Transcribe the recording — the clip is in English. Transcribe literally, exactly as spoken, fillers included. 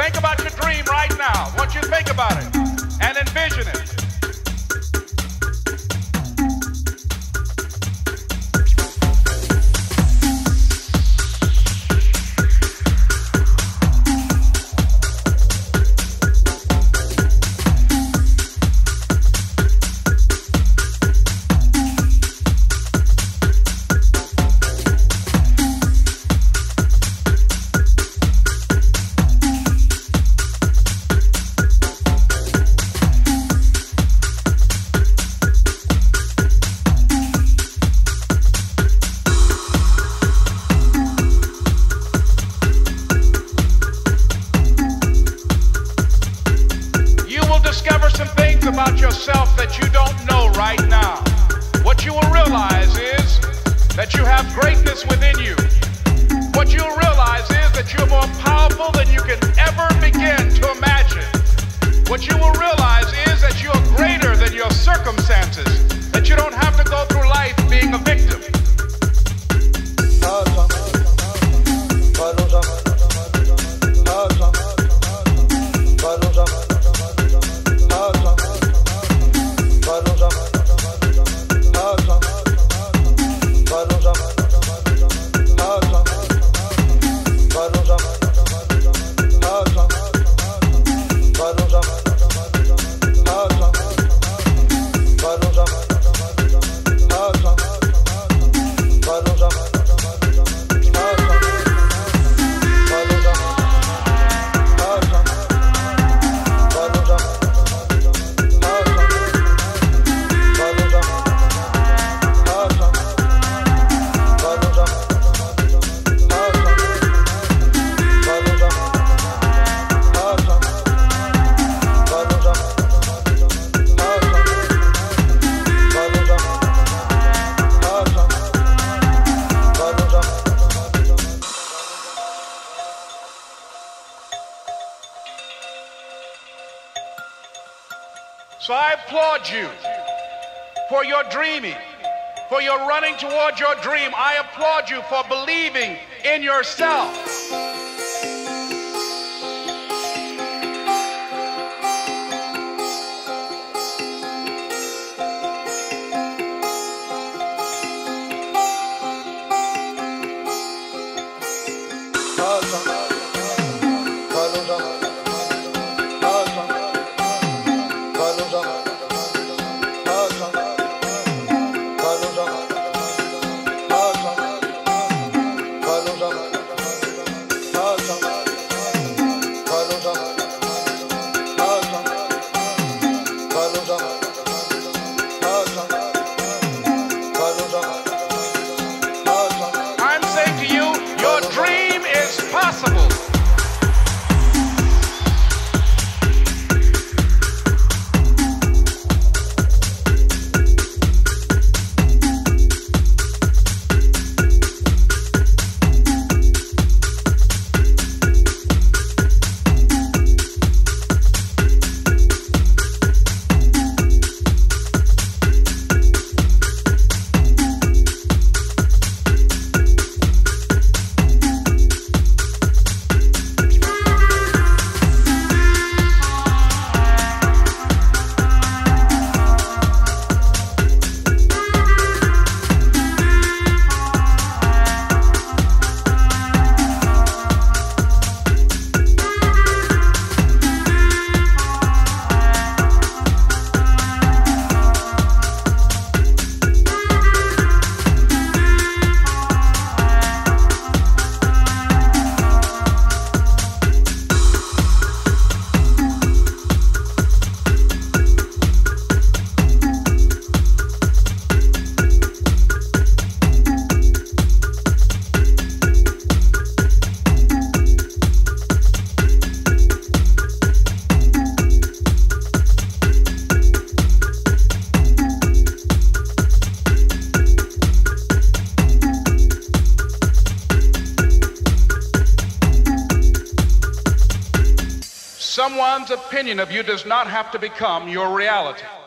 think about your dream right now. I want you to think about it and envision it. Discover some things about yourself that you don't know right now. What you will realize is that you have greatness within you. What you'll realize is that you're more powerful than you can ever begin to imagine. What you will realize is that you're greater than your circumstances, that you don't have to go through life being a victim. So I applaud you for your dreaming, for your running toward your dream. I applaud you for believing in yourself. I'm saying to you, your dream is possible. Someone's opinion of you does not have to become your reality.